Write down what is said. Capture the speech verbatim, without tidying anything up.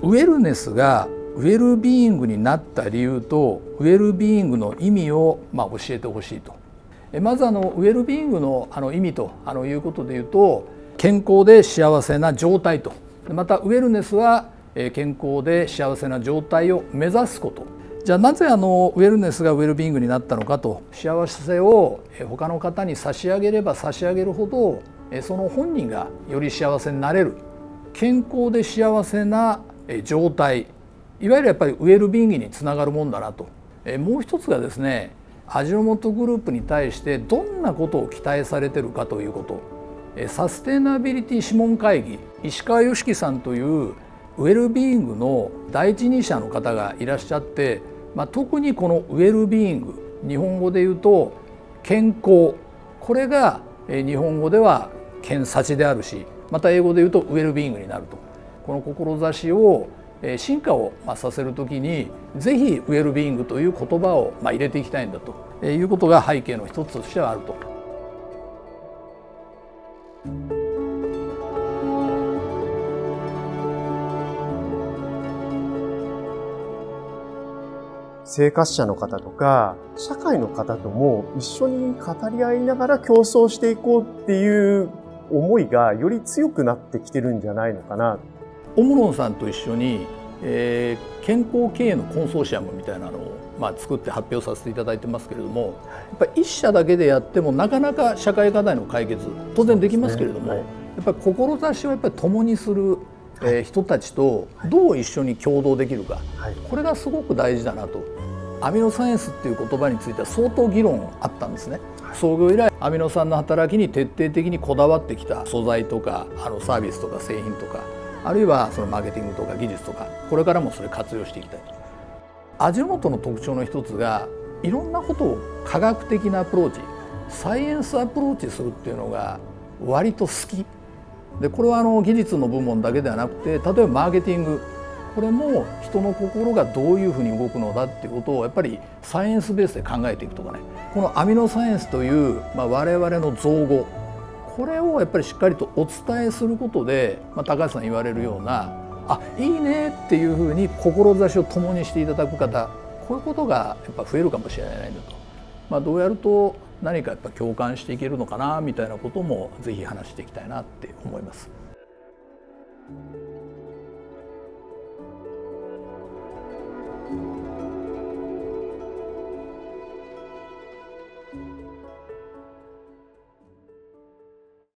ウェルネスがウェルビーイングになった理由とウェルビーイングの意味をまあ教えてほしいと。まずあのウェルビーイングのあの意味とあのいうことでいうと、健康で幸せな状態と、またウェルネスは健康で幸せな状態を目指すこと。じゃあなぜあのウェルネスがウェルビーイングになったのかと。幸せを他の方に差し上げれば差し上げるほどその本人がより幸せになれる。健康で幸せな状態、いわゆるやっぱりウェルビーイングにつながるもんだなと。もう一つがですね、味の素グループに対してどんなことを期待されてるかということ。サステナビリティ諮問会議、石川良樹さんというウェルビーイングの第一人者の方がいらっしゃって、まあ、特にこのウェルビーイング、日本語で言うと健康、これが日本語では健幸であるし、また英語で言うとウェルビーイングになると。この志を進化をさせるときにぜひウェルビーイングという言葉を入れていきたいんだということが背景の一つとしてはあると。 生活者の方とか社会の方とも一緒に語り合いながら競争していこうっていう思いがより強くなってきてるんじゃないのかな。 オムロンさんと一緒に、えー、健康経営のコンソーシアムみたいなのを、まあ、作って発表させていただいてますけれども、やっぱり一社だけでやってもなかなか社会課題の解決当然できますけれども、ね、はい、やっぱり志をやっぱり共にする、えー、人たちとどう一緒に共同できるか、はい、これがすごく大事だなと。アミノサイエンスっていう言葉については相当議論あったんですね。創業以来アミノ酸の働きに徹底的にこだわってきた素材とかあのサービスとか製品とか、あるいはそのマーケティングとか技術とか、これからもそれ活用していきたいと。味の素の特徴の一つがいろんなことを科学的なアプローチ、サイエンスアプローチするっていうのが割と好きで、これはあの技術の部門だけではなくて、例えばマーケティング、これも人の心がどういうふうに動くのだっていうことをやっぱりサイエンスベースで考えていくとかね、このアミノサイエンスという、まあ、我々の造語、これをやっぱりしっかりとお伝えすることで、まあ、高橋さん言われるような、あ、いいねっていうふうに志を共にしていただく方、こういうことがやっぱ増えるかもしれないんだと。まあ、どうやると何かやっぱ共感していけるのかなみたいなこともぜひ話していきたいなって思います。